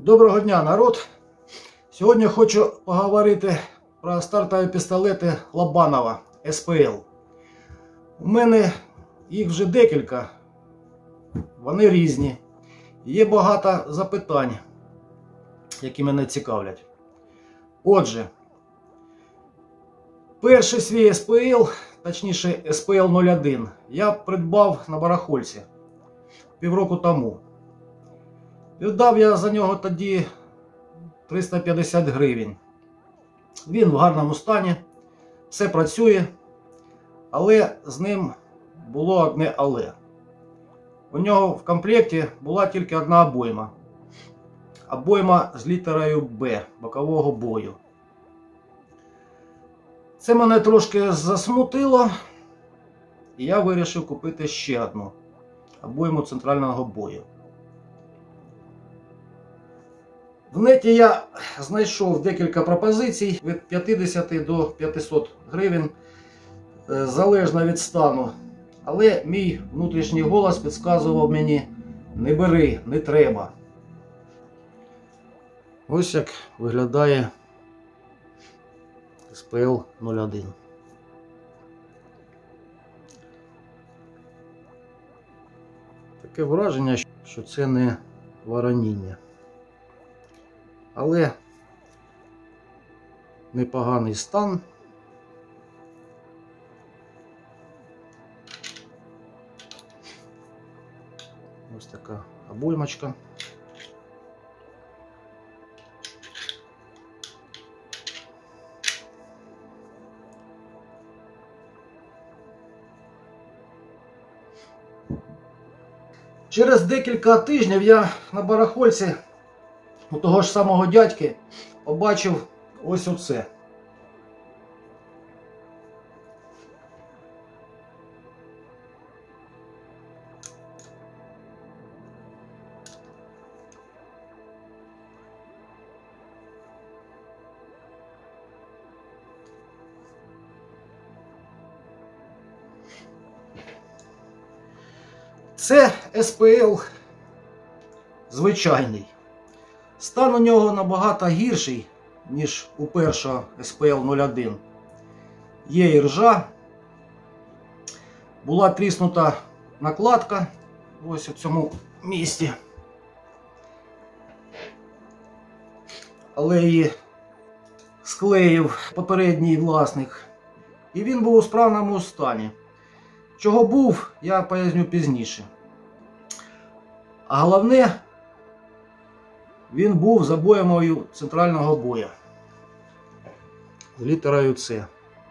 Доброго дня, народ! Сьогодні хочу поговорити про стартові пістолети Лобанова СПЛ. У мене їх вже декілька, вони різні. Є багато запитань, які мене цікавлять. Отже, перший свій СПЛ, точніше СПЛ-01, я придбав на барахольці півроку тому. Віддав я за нього тоді 350 гривень. Він в гарному стані, все працює, але з ним було одне але. У нього в комплекті була тільки одна обойма. Обойма з літерою Б, бокового бою. Це мене трошки засмутило, і я вирішив купити ще одну обойму центрального бою. В неті я знайшов декілька пропозицій від 50 до 500 гривень, залежно від стану. Але мій внутрішній голос підказував мені: не бери, не треба. Ось як виглядає СПЛ-01. Таке враження, що це не вороніння. Але непоганий стан. Ось така обоймочка. Через декілька тижнів я на барахольці у того ж самого дядьки побачив ось оце. Це СПЛ звичайний. Стан у нього набагато гірший, ніж у першого СПЛ-01. Є і ржа. Була тріснута накладка ось у цьому місці. Але її склеїв попередній власник. І він був у справному стані. Чого був, я поясню пізніше. А головне, він був з обоймою центрального боя. З літерою С.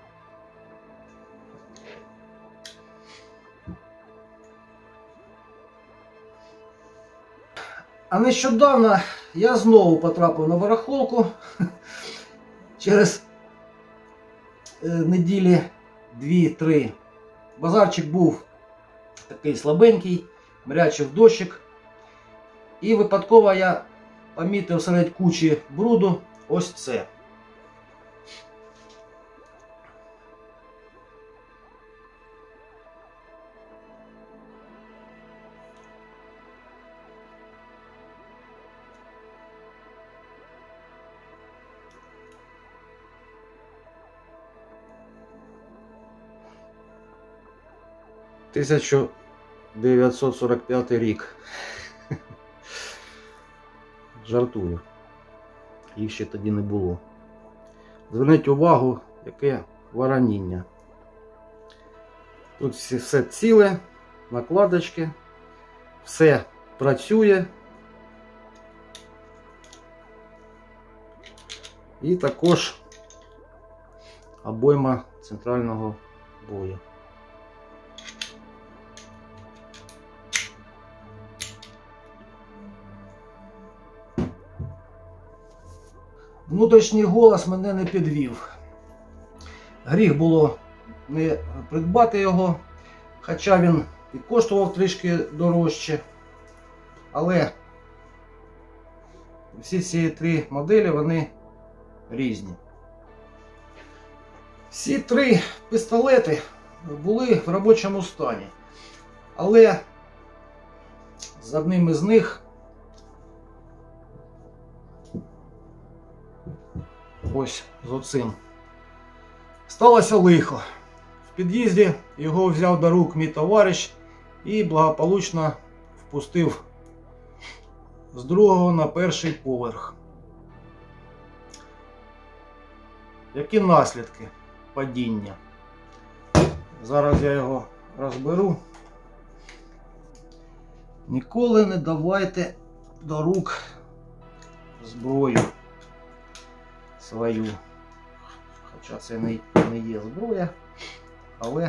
А нещодавно я знову потрапив на барахолку. Через неділі 2-3. Базарчик був такий слабенький, мрячив дощик. І випадково я помітив серед кучі бруду ось це. – 1945 рік. Жартую. Їх ще тоді не було. Зверніть увагу, яке вороніння. Тут все ціле, накладочки, все працює. І також обойма центрального бою. Внутрішній голос мене не підвів. Гріх було не придбати його, хоча він і коштував трішки дорожче. Але всі ці три моделі, вони різні. Всі три пістолети були в робочому стані. Але з одним із них ось з оцим. Сталося лихо. В під'їзді його взяв до рук мій товариш і благополучно впустив з другого на перший поверх. Які наслідки падіння? Зараз я його розберу. Ніколи не давайте до рук зброю свою. Хоча це не є зброя, але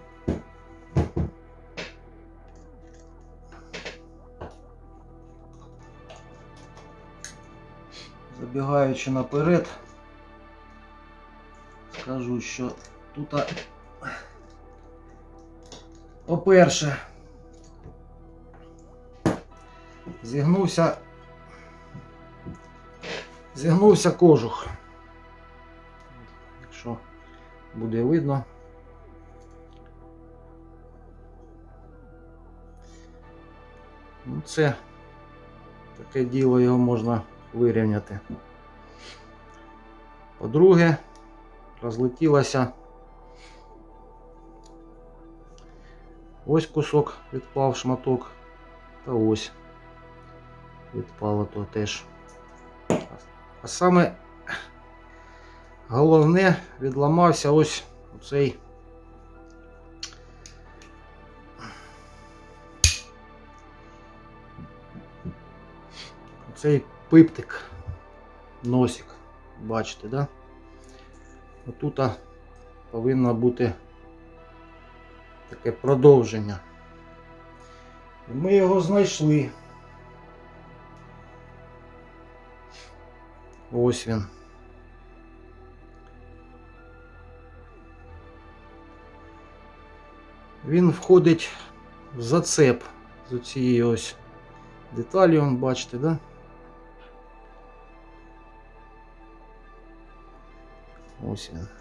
забігаючи наперед, скажу, що тут, по-перше, зігнувся кожух. Якщо буде видно. Ну, це таке діло, його можна вирівняти. По-друге, розлетілося. Ось кусок відпав, шматок. Та ось відпало то теж. А саме головне, відламався ось оцей пиптик, носик, бачите, да? Отут повинно бути таке продовження. І ми його знайшли. Ось він. Він входить в зацеп з цієї ось деталі, вон, бачите, да? Ось він.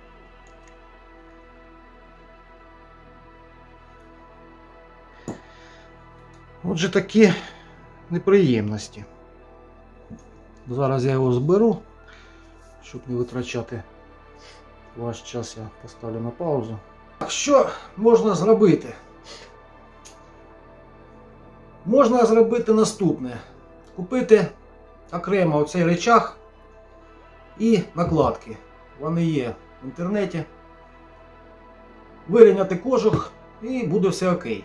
Отже, такі неприємності. Зараз я його зберу, щоб не витрачати ваш час, я поставлю на паузу. Що можна зробити? Можна зробити наступне. Купити окремо оцей рычаг і накладки. Вони є в інтернеті. Вирівняти кожух і буде все окей.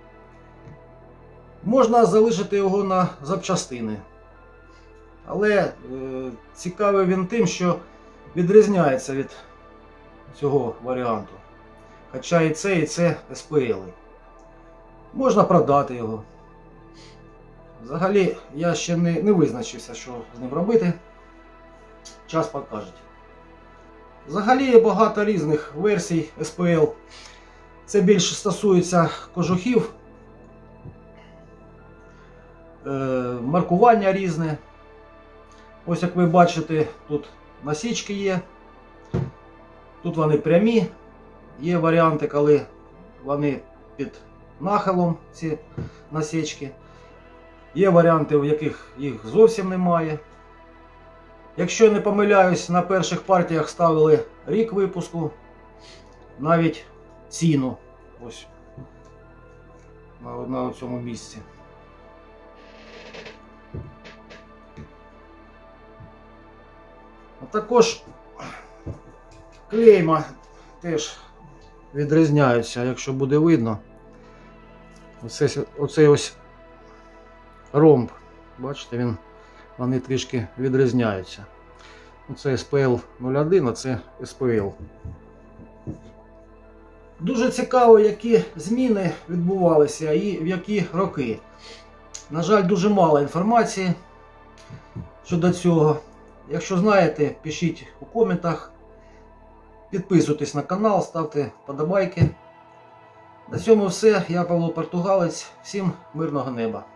Можна залишити його на запчастини. Але цікавий він тим, що відрізняється від цього варіанту. Хоча і це СПЛ. Можна продати його. Взагалі я ще не визначився, що з ним робити. Час покаже. Взагалі є багато різних версій СПЛ. Це більше стосується кожухів. Маркування різне. Ось як ви бачите, тут насічки є. Тут вони прямі. Є варіанти, коли вони під нахилом, ці насічки. Є варіанти, в яких їх зовсім немає. Якщо не помиляюсь, на перших партіях ставили рік випуску, навіть ціну ось на цьому місці. А також клейма теж відрізняються, якщо буде видно. Оцей ось ромб, бачите, вони трішки відрізняються. Це СПЛ 01, а це СПЛ. Дуже цікаво, які зміни відбувалися і в які роки. На жаль, дуже мало інформації щодо цього. Якщо знаєте, пишіть у коментах. Підписуйтесь на канал, ставте вподобайки. На цьому все. Я Павло Португалець. Всім мирного неба.